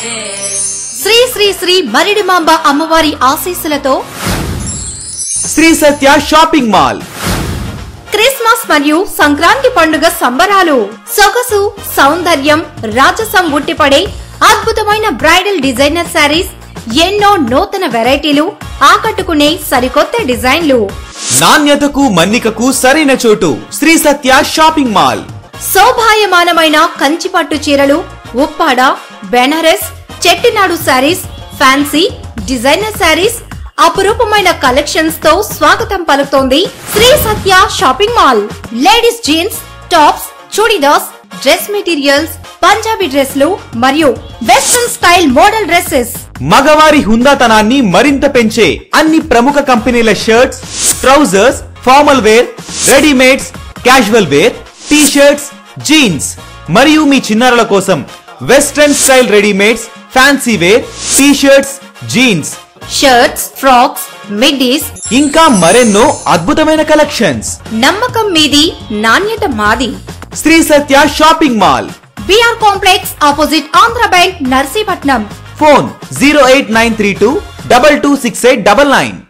శ్రీ శ్రీ శ్రీ మరిడిమాంబ అమ్మవారి ఆశీస్సులతో Shri Satya shopping mall Christmas మరియు సంక్రాంతి పండుగ సంబరాలు సొగసు సౌందర్యం రాజసం ఉట్టిపడే అద్భుతమైన బ్రైడల్ డిజైనర్ శారీస్ ఎన్నో నూతన వెరైటీలు ఆకట్టుకునే సరికొత్త డిజైన్లు నాణ్యతకు మన్నికకు సరైన చోటు శ్రీ సత్య షాపింగ్ మాల్ శోభాయమానమైన కంచిపట్టు చీరలు ఉప్పాడ బెనారస్ చెట్టినాడు శారీస్ ఫ్యాన్సీ డిజైనర్ శారీస్ అపురూపమైన కలెక్షన్స్ తో స్వాగతం పలుకుతోంది Shri Satya shopping mall ladies jeans tops churidars dress materials Punjabi డ్రెస్లు మరియు వెస్ట్రన్ స్టైల్ మోడల్ డ్రెస్సెస్ మగవారి హుందాతనాన్ని మరింత పెంచే అన్ని ప్రముఖ కంపెనీల shirts trousers formal wear readymades casual wear T shirts jeans మరియు మీ చిన్నారుల కోసం western style readymades fancy wear T shirts jeans shirts frocks middies ఇంకా మరెన్నో అద్భుతమైన కలెక్షన్స్ నమ్మకం మీది నాణ్యత మాది Shri Satya shopping mall BR complex opposite Andhra Bank Narsipatnam phone 08932 226899